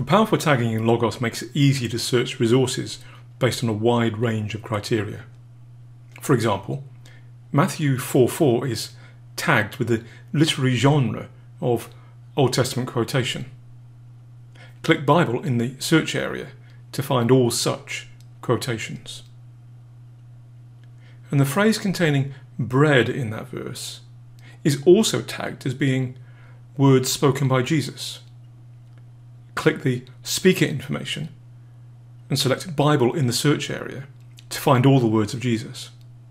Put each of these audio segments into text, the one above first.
Powerful tagging in Logos makes it easy to search resources based on a wide range of criteria. For example, Matthew 4:4 is tagged with the literary genre of Old Testament quotation. Click Bible in the search area to find all such quotations. And the phrase containing bread in that verse is also tagged as being words spoken by Jesus. Click the speaker information and select Bible in the search area to find all the words of Jesus.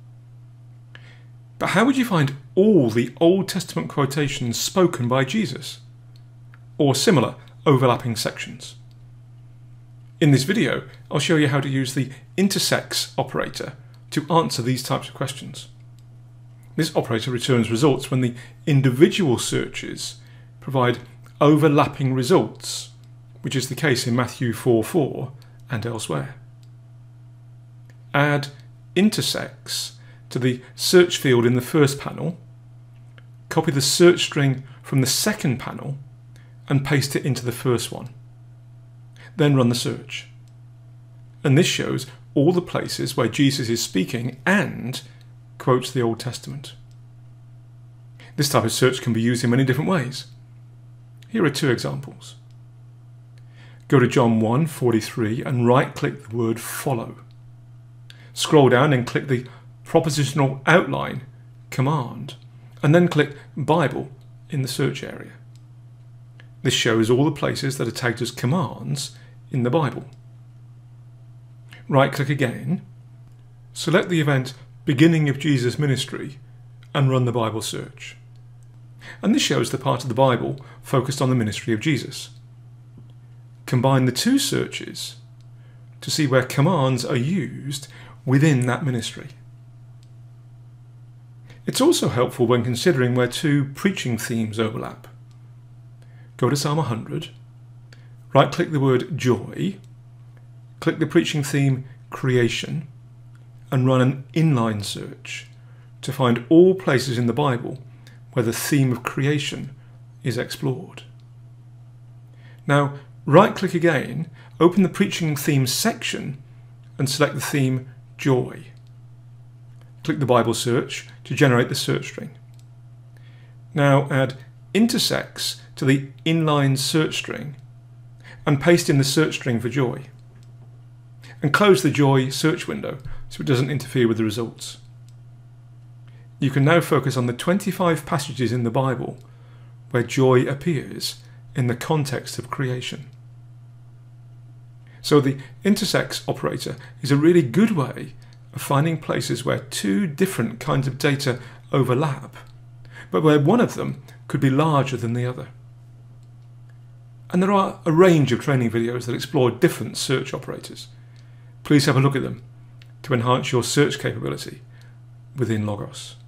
But how would you find all the Old Testament quotations spoken by Jesus, or similar overlapping sections? In this video, I'll show you how to use the INTERSECTS operator to answer these types of questions. This operator returns results when the individual searches provide overlapping results, which is the case in Matthew 4:4 and elsewhere. Add INTERSECTS to the search field in the first panel, copy the search string from the second panel and paste it into the first one. Then run the search. And this shows all the places where Jesus is speaking and quotes the Old Testament. This type of search can be used in many different ways. Here are two examples. Go to John 1:43 and right-click the word follow. Scroll down and click the propositional outline command, and then click Bible in the search area. This shows all the places that are tagged as commands in the Bible. Right-click again, select the event Beginning of Jesus' Ministry, and run the Bible search. And this shows the part of the Bible focused on the ministry of Jesus. Combine the two searches to see where commands are used within that ministry. It's also helpful when considering where two preaching themes overlap. Go to Psalm 100, right-click the word joy, click the preaching theme creation, and run an inline search to find all places in the Bible where the theme of creation is explored. Now, right-click again, open the preaching theme section and select the theme joy. Click the Bible search to generate the search string. Now add INTERSECTS to the inline search string and paste in the search string for joy. And close the joy search window so it doesn't interfere with the results. You can now focus on the 25 passages in the Bible where joy appears in the context of creation. So the INTERSECTS operator is a really good way of finding places where two different kinds of data overlap, but where one of them could be larger than the other. And there are a range of training videos that explore different search operators. Please have a look at them to enhance your search capability within Logos.